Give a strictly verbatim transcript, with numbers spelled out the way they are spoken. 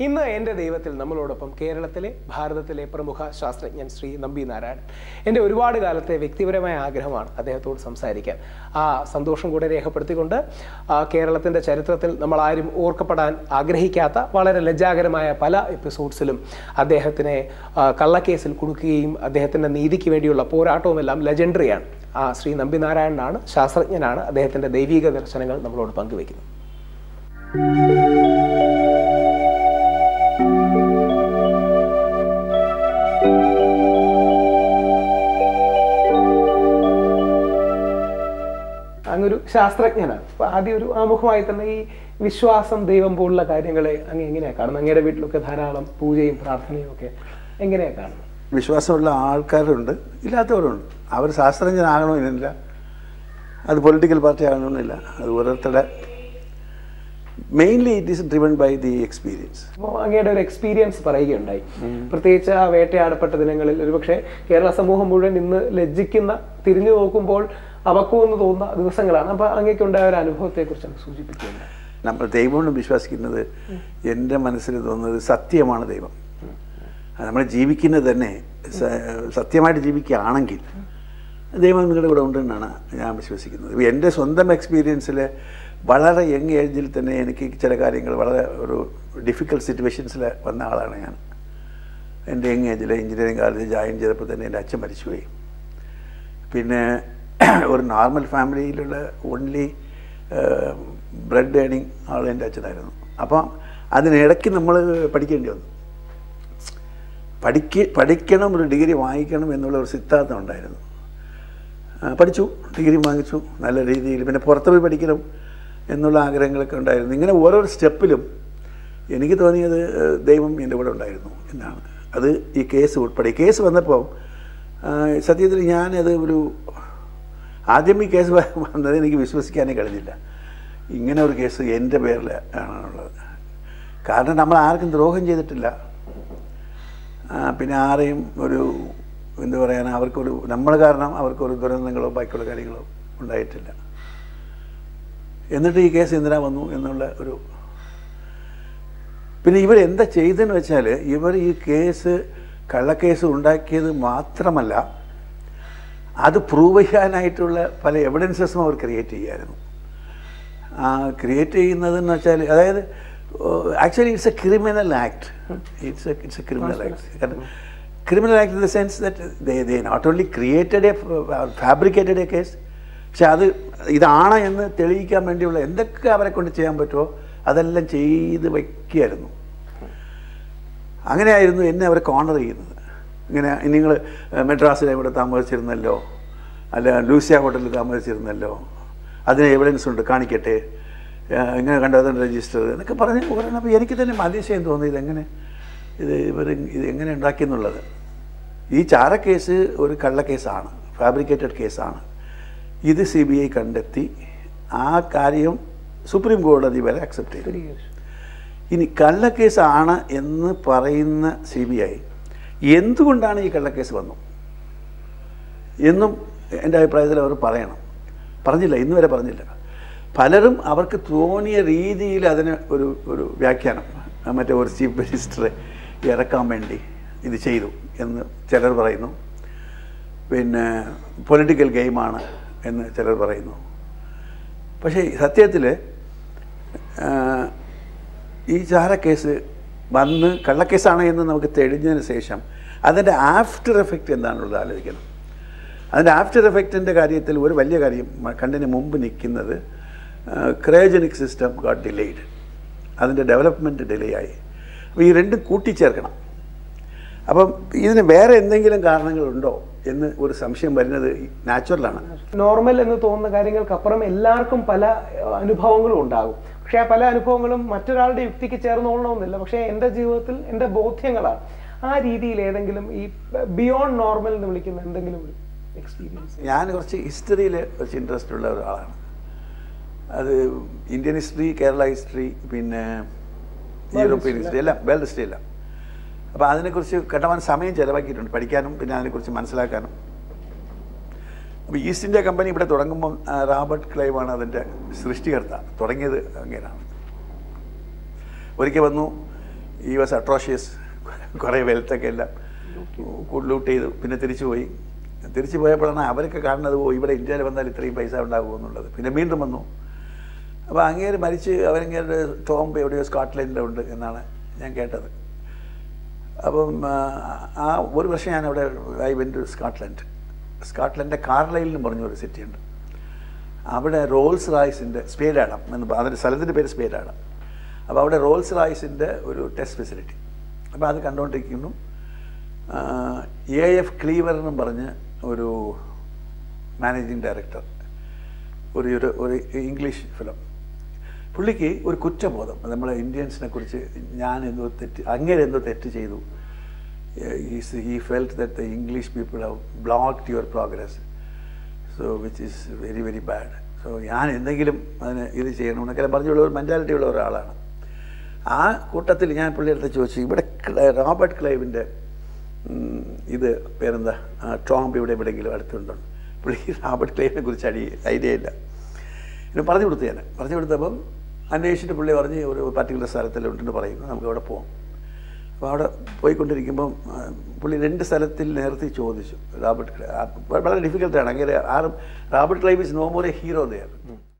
ഇന്ന് എൻ്റെ ദൈവത്തിൽ നമ്മളോടൊപ്പം കേരളത്തിലെ ഭാരതത്തിലെ പ്രമുഖ ശാസ്ത്രജ്ഞൻ ശ്രീ നമ്പി നാരായണൻ. എൻ്റെ ഒരുപാട് കാലത്തെ വ്യക്തിപരമായ ആഗ്രഹമാണ് അദ്ദേഹത്തോട് സംസാരിക്കാൻ. ആ സന്തോഷം കൂടെ രേഖപ്പെടുത്തിക്കൊണ്ട് കേരളത്തിൻ്റെ ചരിത്രത്തിൽ നമ്മൾ ആരും ഓർക്കപ്പെടാൻ ആഗ്രഹിക്കാത്ത വളരെ ലജ്ജാകരമായ പല എപ്പിസോഡ്സിലും അദ്ദേഹത്തിനെ കള്ളക്കേസിൽ കുടുക്കുകയും അദ്ദേഹത്തിൻ്റെ നീതിക്ക് വേണ്ടിയുള്ള പോരാട്ടവുമെല്ലാം ലെജൻഡറിയാണ്. ആ ശ്രീ നമ്പി നാരായണനാണ്, ശാസ്ത്രജ്ഞനാണ്. അദ്ദേഹത്തിൻ്റെ ദൈവിക ദർശനങ്ങൾ നമ്മളോട് പങ്കുവയ്ക്കുന്നത്. അങ്ങൊരു ശാസ്ത്രജ്ഞനാണ്. അപ്പോൾ ആദ്യം ഒരു ആമുഖമായി തന്നെ ഈ വിശ്വാസം, ദൈവം പോലുള്ള കാര്യങ്ങളെ അങ്ങ് എങ്ങനെയാണ് കാണുന്നത്? അങ്ങയുടെ വീട്ടിലൊക്കെ ധാരാളം പൂജയും പ്രാർത്ഥനയും ഒക്കെ എങ്ങനെയാണ് കാണുന്നത്? വിശ്വാസമുള്ള ആൾക്കാരുണ്ട്, ഇല്ലാത്തവരുണ്ട്. അവർ ശാസ്ത്രജ്ഞനാകണമെന്നില്ല, അത് പൊളിറ്റിക്കൽ പാർട്ടി ആകണമെന്നില്ല. അത് ഓരോരുത്തരുടെ mainly it is driven by the experience. അപ്പോൾ അങ്ങയുടെ ഒരു എക്സ്പീരിയൻസ് പറയുകയുണ്ടായി, പ്രത്യേകിച്ച് ആ വേട്ടയാടപ്പെട്ട ദിനങ്ങളിൽ. ഒരുപക്ഷെ കേരള സമൂഹം മുഴുവൻ ഇന്ന് ലജ്ജിക്കുന്ന, തിരിഞ്ഞു നോക്കുമ്പോൾ അവക്കുമെന്ന് തോന്നുന്ന ദിവസങ്ങളാണ്. അപ്പോൾ അങ്ങേക്കുണ്ടായ ഒരു അനുഭവത്തെക്കുറിച്ചാണ് സൂചിപ്പിക്കുന്നത്. നമ്മൾ ദൈവം വിശ്വസിക്കുന്നത്, എൻ്റെ മനസ്സിൽ തോന്നുന്നത് സത്യമാണ് ദൈവം. നമ്മൾ ജീവിക്കുന്നത് തന്നെ സത്യമായിട്ട് ജീവിക്കുകയാണെങ്കിൽ ദൈവം നിങ്ങളുടെ കൂടെ ഉണ്ടെന്നാണ് ഞാൻ വിശ്വസിക്കുന്നത്. എൻ്റെ സ്വന്തം എക്സ്പീരിയൻസിൽ വളരെ യങ് ഏജിൽ തന്നെ എനിക്ക് ചില കാര്യങ്ങൾ വളരെ ഒരു ഡിഫിക്കൽട്ട് സിറ്റുവേഷൻസിൽ വന്ന ആളാണ് ഞാൻ. എൻ്റെ യങ് ഏജിൽ എഞ്ചിനീയറിംഗ് കോളേജിൽ ജോയിൻ ചെയ്തപ്പോൾ തന്നെ എൻ്റെ അച്ഛൻ മരിച്ചുപോയി. പിന്നെ ഒരു നോർമൽ ഫാമിലിയിലുള്ള ഓൺലി ബ്രെഡ് ഏണിങ് ആൾ എൻ്റെ അച്ഛനായിരുന്നു. അപ്പം അതിനിടയ്ക്ക് നമ്മൾ പഠിക്കേണ്ടി വന്നു. പഠിക്ക പഠിക്കണം ഒരു ഡിഗ്രി വാങ്ങിക്കണം എന്നുള്ള ഒരു സിദ്ധാന്തം ഉണ്ടായിരുന്നു. പഠിച്ചു, ഡിഗ്രി വാങ്ങിച്ചു നല്ല രീതിയിൽ. പിന്നെ പുറത്ത് പോയി പഠിക്കണം എന്നുള്ള ആഗ്രഹങ്ങളൊക്കെ ഉണ്ടായിരുന്നു. ഇങ്ങനെ ഓരോ സ്റ്റെപ്പിലും എനിക്ക് തോന്നിയത് ദൈവം എൻ്റെ കൂടെ ഉണ്ടായിരുന്നു എന്നാണ്. അത് ഈ കേസ് ഉൾപ്പെടെ. ഈ കേസ് വന്നപ്പോൾ സത്യത്തിൽ ഞാനത് ഒരു ആദ്യം ഈ കേസ് വന്നത് എനിക്ക് വിശ്വസിക്കാനേ കഴിഞ്ഞില്ല. ഇങ്ങനെ ഒരു കേസ് എൻ്റെ പേരിൽ ആണുള്ളത്. കാരണം നമ്മൾ ആർക്കും ദ്രോഹം ചെയ്തിട്ടില്ല. പിന്നെ ആരെയും ഒരു എന്താ പറയാൻ, അവർക്കൊരു നമ്മൾ കാരണം അവർക്കൊരു ദുരന്തങ്ങളോ ബാക്കിയുള്ള കാര്യങ്ങളോ ഉണ്ടായിട്ടില്ല. എന്നിട്ട് ഈ കേസ് എന്തിനാ വന്നു എന്നുള്ള ഒരു. പിന്നെ ഇവരെന്താ ചെയ്തെന്ന് വെച്ചാൽ, ഇവർ ഈ കേസ് കള്ളക്കേസ് ഉണ്ടാക്കിയത് മാത്രമല്ല, അത് പ്രൂവ് ചെയ്യാനായിട്ടുള്ള പല എവിഡൻസസും അവർ ക്രിയേറ്റ് ചെയ്യായിരുന്നു. ക്രിയേറ്റ് ചെയ്യുന്നതെന്ന് വെച്ചാൽ, അതായത് actually it's a criminal act. It's a it's a criminal act. കാരണം criminal act in the sense that they they not only created a fabricated a case, പക്ഷെ അത് ഇതാണ് എന്ന് തെളിയിക്കാൻ വേണ്ടിയുള്ള എന്തൊക്കെ അവരെ കൊണ്ട് ചെയ്യാൻ പറ്റുമോ അതെല്ലാം ചെയ്ത് വയ്ക്കുകയായിരുന്നു. അങ്ങനെയായിരുന്നു എന്നെ അവരെ കോർണർ ചെയ്യുന്നത്. ഇങ്ങനെ നിങ്ങൾ മെഡ്രാസിൽ എവിടെ താമസിച്ചിരുന്നല്ലോ, അല്ല ലൂസിയ ഹോട്ടലിൽ താമസിച്ചിരുന്നല്ലോ, അതിന് എവിഡൻസ് ഉണ്ട്, കാണിക്കട്ടെ, ഇങ്ങനെ കണ്ടു, അതിന് രജിസ്റ്റർ എന്നൊക്കെ പറഞ്ഞ് പറയണം. അപ്പോൾ എനിക്ക് തന്നെ അതിശയം തോന്നി, ഇതെങ്ങനെ ഇത് ഇവർ ഇത് എങ്ങനെ ഉണ്ടാക്കിയെന്നുള്ളത്. ഈ ചാരക്കേസ് ഒരു കള്ളക്കേസാണ്, ഫാബ്രിക്കേറ്റഡ് കേസാണ്. ഇത് സി ബി ഐ കണ്ടെത്തി ആ കാര്യം സുപ്രീം കോടതി വരെ അക്സെപ്റ്റ് ചെയ്തു. ഇനി കള്ളക്കേസാണ് എന്ന് പറയുന്ന സി ബി ഐ എന്തുകൊണ്ടാണ് ഈ കള്ളക്കേസ് വന്നു എന്നും എൻ്റെ അഭിപ്രായത്തിൽ അവർ പറയണം. പറഞ്ഞില്ല, ഇന്ന് വരെ പറഞ്ഞില്ല. പലരും അവർക്ക് തോന്നിയ രീതിയിൽ അതിന് ഒരു ഒരു വ്യാഖ്യാനം, മറ്റേ ഒരു ചീഫ് മിനിസ്റ്ററെ ഇറക്കാൻ വേണ്ടി ഇത് ചെയ്തു എന്ന് ചിലർ പറയുന്നു. പിന്നെ പൊളിറ്റിക്കൽ ഗെയിമാണ് എന്ന് ചിലർ പറയുന്നു. പക്ഷേ സത്യത്തിൽ ഈ ചാരക്കേസ് വന്ന് കള്ളക്കേസാണ് എന്ന് നമുക്ക് തെളിഞ്ഞതിന് ശേഷം അതിൻ്റെ ആഫ്റ്റർ എഫക്റ്റ് എന്താണുള്ളത് ആലോചിക്കണം. അതിൻ്റെ ആഫ്റ്റർ എഫക്റ്റിൻ്റെ കാര്യത്തിൽ ഒരു വലിയ കാര്യം കണ്ടതിന് മുമ്പ് നിൽക്കുന്നത്, ക്രയോജനിക് സിസ്റ്റം ഗോട്ട് ഡിലേഡ്. അതിൻ്റെ ഡെവലപ്മെൻറ്റ് ഡിലേ ആയി. അപ്പോൾ ഈ രണ്ടും കൂട്ടിച്ചേർക്കണം. അപ്പം ഇതിന് വേറെ എന്തെങ്കിലും കാരണങ്ങളുണ്ടോ എന്ന് ഒരു സംശയം വരുന്നത് നാച്ചുറലാണ്. നോർമൽ എന്ന് തോന്നുന്ന കാര്യങ്ങൾക്കപ്പുറം എല്ലാവർക്കും പല അനുഭവങ്ങളും ഉണ്ടാകും. പക്ഷേ ആ പല അനുഭവങ്ങളും മറ്റൊരാളുടെ യുക്തിക്ക് ചേർന്നോളണമെന്നില്ല. പക്ഷേ എൻ്റെ ജീവിതത്തിൽ എൻ്റെ ബോധ്യങ്ങളാണ്. ആ രീതിയിൽ ഏതെങ്കിലും ഈ ബിയോണ്ട് നോർമൽ എന്ന് വിളിക്കുന്ന എന്തെങ്കിലും ഒരു എക്സ്പീരിയൻസ്? ഞാൻ കുറച്ച് ഹിസ്റ്ററിയിൽ കുറച്ച് ഇൻട്രസ്റ്റ് ഉള്ള ഒരാളാണ്. അത് ഇന്ത്യൻ ഹിസ്റ്ററി, കേരള ഹിസ്റ്ററി, പിന്നെ യൂറോപ്യൻ ഹിസ്റ്ററി എല്ലാം, വേൾഡ് ഹിസ്റ്ററി എല്ലാം. അപ്പോൾ അതിനെക്കുറിച്ച് കണ്ടമാൻ സമയം ചിലവാക്കിയിട്ടുണ്ട് പഠിക്കാനും പിന്നെ അതിനെക്കുറിച്ച് മനസ്സിലാക്കാനും. അപ്പോൾ ഈസ്റ്റ് ഇന്ത്യ കമ്പനി ഇവിടെ തുടങ്ങുമ്പം റോബർട്ട് ക്ലൈവാണ് അതിൻ്റെ സൃഷ്ടികർത്ത. തുടങ്ങിയത് അങ്ങനെയാണ്. ഒരിക്കൽ വന്നു, ഈ വാസ് അട്രോഷ്യസ്. കുറേ വെൽത്തൊക്കെ എല്ലാം ലൂട്ട് ചെയ്തു. പിന്നെ തിരിച്ചു പോയി. തിരിച്ചു പോയപ്പോഴാണ് അവരൊക്കെ കാണുന്നത്, ഓ ഇവിടെ ഇന്ത്യയിൽ വന്നാൽ ഇത്രയും പൈസ ഉണ്ടാകുമോ എന്നുള്ളത്. പിന്നെ വീണ്ടും വന്നു. അപ്പോൾ അങ്ങേര് മരിച്ച് അവരങ്ങേരുടെ ടോംബ് എവിടെയോ സ്കോട്ട്ലൻഡിലുണ്ട് എന്നാണ് ഞാൻ കേട്ടത്. അപ്പം ആ ഒരു വർഷം ഞാൻ അവിടെ ഐ വെൻ ടു സ്കോട്ട്ലൻഡ്. സ്കോട്ട്ലൻഡിൻ്റെ കാർലൈൽ എന്ന് പറഞ്ഞൊരു സിറ്റിയുണ്ട്. അവിടെ റോൾസ് റോയ്സിൻ്റെ സ്പേഡാഡം എന്ന് അതിൻ്റെ സ്ഥലത്തിൻ്റെ പേര് സ്പേഡാഡം. അപ്പോൾ അവിടെ റോൾസ് റോയ്സിൻ്റെ ഒരു ടെസ്റ്റ് ഫെസിലിറ്റി. അപ്പോൾ അത് കണ്ടുകൊണ്ടിരിക്കുന്നു. എ എഫ് ക്ലീവർ എന്നും പറഞ്ഞ് ഒരു മാനേജിങ് ഡയറക്ടർ, ഒരു ഒരു ഒരു ഇംഗ്ലീഷ് ഫിലിം. പുള്ളിക്ക് ഒരു കുറ്റബോധം, നമ്മളെ ഇന്ത്യൻസിനെ കുറിച്ച് ഞാൻ എന്തോ തെറ്റ്, അങ്ങനെ എന്തോ തെറ്റ് ചെയ്തു. He felt that the English people have blocked your progress, so which is very very bad. So ഞാൻ എന്തെങ്കിലും അതിന് ഇത് ചെയ്യണമെന്നൊക്കെ പറഞ്ഞുള്ള ഒരു മെൻറ്റാലിറ്റി ഉള്ള ഒരാളാണ്. ആ കൂട്ടത്തിൽ ഞാൻ പുള്ളിയെടുത്ത് ചോദിച്ചു, ഇവിടെ റോബർട്ട് ക്ലൈവിൻ്റെ ഇത് പേരെന്താ ടോംബ് ഇവിടെ എവിടെയെങ്കിലും അടുത്തുണ്ടോ? പുള്ളി റോബർട്ട് ക്ലൈവിനെ കുറിച്ച് അടി ഐഡിയ ഇല്ല. പിന്നെ പറഞ്ഞു കൊടുത്തു. ഞാൻ പറഞ്ഞു കൊടുത്തപ്പം അന്വേഷിച്ചിട്ട് പുള്ളി പറഞ്ഞ് ഒരു പർട്ടിക്കുലർ സ്ഥലത്തിലുണ്ടെന്ന് പറയുന്നു, നമുക്ക് അവിടെ പോകാം. അപ്പോൾ അവിടെ പോയിക്കൊണ്ടിരിക്കുമ്പം പുള്ളി രണ്ട് സ്ഥലത്തിൽ നേരത്തെ ചോദിച്ചു റോബർട്ട് ക്ലൈവ്. വളരെ ഡിഫിക്കൽട്ടാണ്. അങ്ങനെ ആരും Robert Clive is no more a hero there.